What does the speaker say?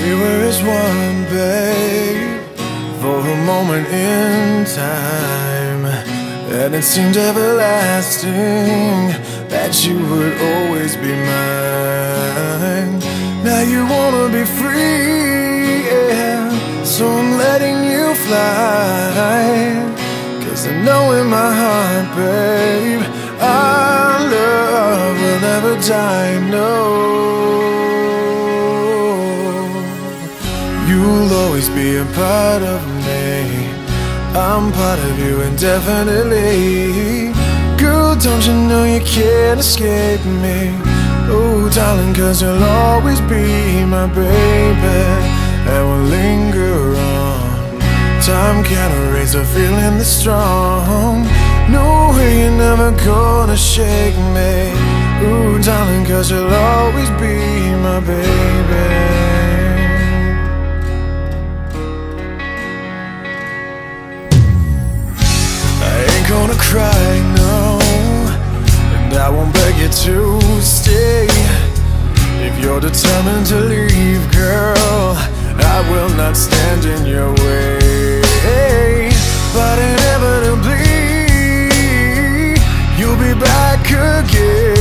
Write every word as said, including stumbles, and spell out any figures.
We were as one, babe, for a moment in time, and it seemed everlasting that you would always be mine. Now you wanna be free, yeah, so I'm letting you fly. Cause I know in my heart, babe, our love will never die, no. You'll always be a part of me, I'm part of you indefinitely. Girl, don't you know you can't escape me? Oh, darling, cause you'll always be my baby, and we'll linger on. Time can't erase a feeling that's strong. No way you're never gonna shake me. Ooh, darling, cause you'll always be my baby. Gonna cry, no, and I won't beg you to stay. If you're determined to leave, girl, I will not stand in your way. But inevitably, you'll be back again.